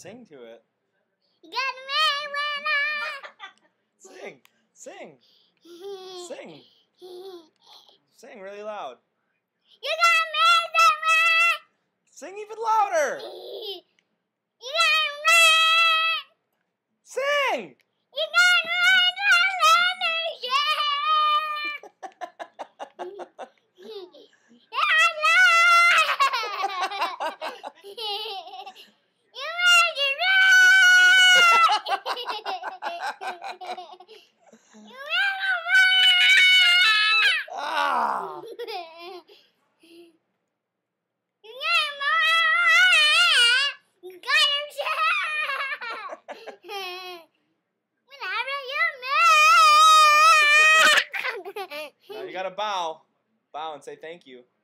Sing to it. You got me when I... Sing. Sing. Sing. Sing really loud. You got me when Sing even louder. You got me. Sing. You got me Ah. Now you gotta bow. Bow and say thank you.